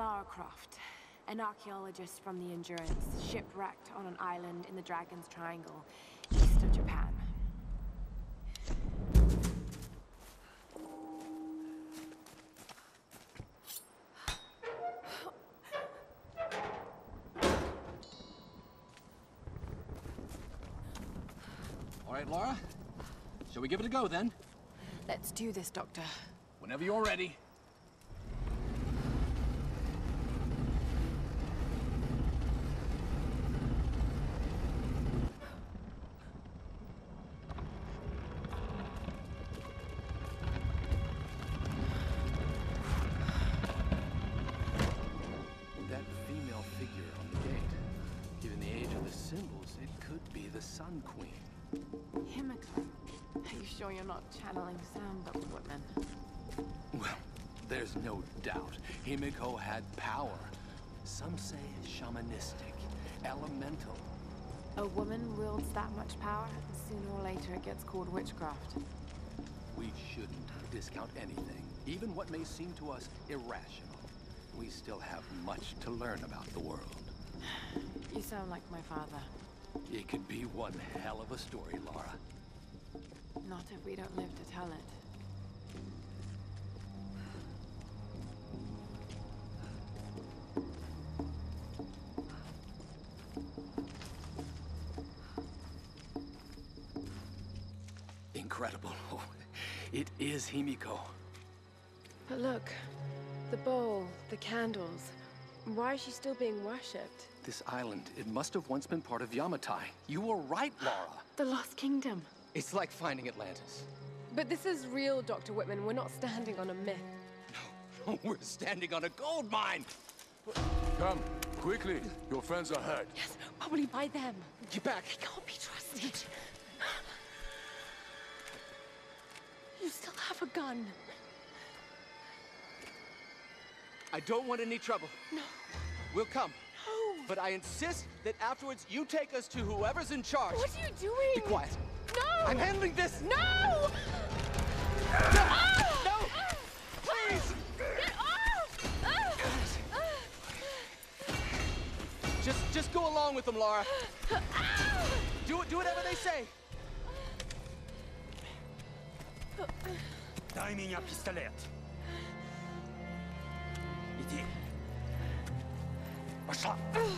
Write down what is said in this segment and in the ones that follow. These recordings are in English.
Lara Croft, an archaeologist from the Endurance, shipwrecked on an island in the Dragon's Triangle, east of Japan. All right, Lara. Shall we give it a go, then? Let's do this, Doctor. Whenever you're ready. That female figure on the gate. Given the age of the symbols, it could be the Sun Queen. Himiko. Are you sure you're not channeling Sam, Dr. Whitman? Well, there's no doubt. Himiko had power. Some say shamanistic, elemental. A woman wields that much power, and sooner or later it gets called witchcraft. We shouldn't discount anything, even what may seem to us irrational. We still have much to learn about the world. You sound like my father. It could be one hell of a story, Lara. Not if we don't live to tell it. Incredible. Oh, it is Himiko. But look, the bowl, the candles. Why is she still being worshipped? This island, it must have once been part of Yamatai. You were right, Lara. The Lost Kingdom. It's like finding Atlantis. But this is real, Dr. Whitman. We're not standing on a myth. No, we're standing on a gold mine. Come, quickly. Your friends are hurt. Yes, probably by them. Get back. They can't be trusted. You still have a gun. I don't want any trouble. No. We'll come. No. But I insist that afterwards you take us to whoever's in charge. What are you doing? Be quiet. No! I'm handling this. No! No! Please! Get off! Just go along with them, Lara. Do whatever they say. Дай меня пистолет. Иди. Пошла.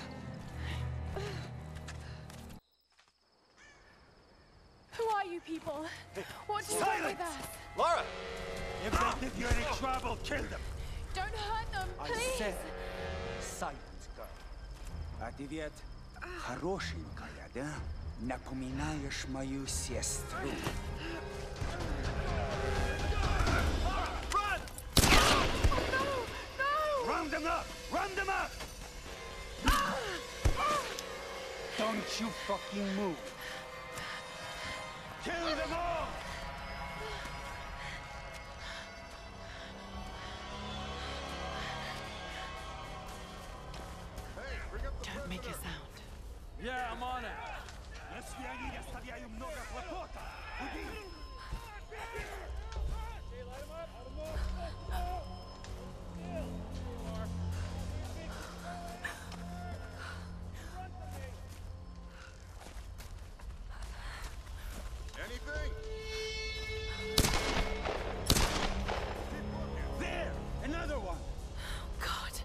Who are you people? What do you want with us? Lara! If they give you any trouble, kill them. Don't hurt them, I please! said, silence, girl. А ты ведь хорошенькая, да? Напоминаешь мою сестру. Run! No! No! Round them up! Round them up! Don't you fucking move! Kill them all! Don't make a sound. Yeah, I'm on it. Если они не оставляют много хлопота, иди! Anything? There! Another one! God.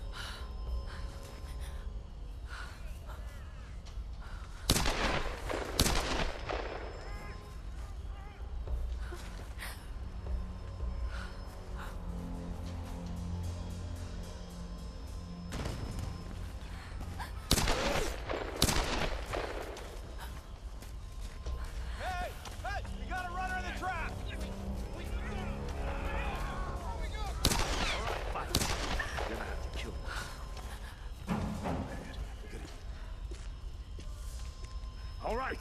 All right.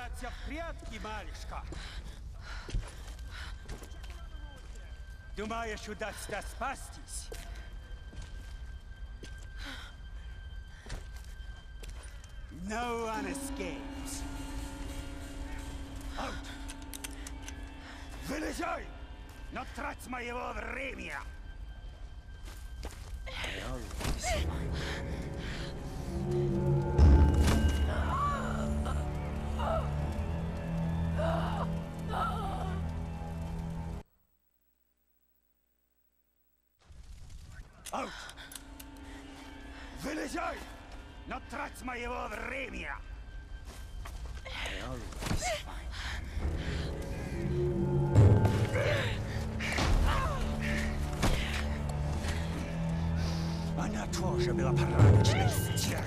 Браться в прятки, малышка. Думаешь, удастся спастись? No one escapes. Out! Вылезай! Но трать моего времени! Out! Вылезай! Но трать моего времени! Она тоже была порядочной стервой.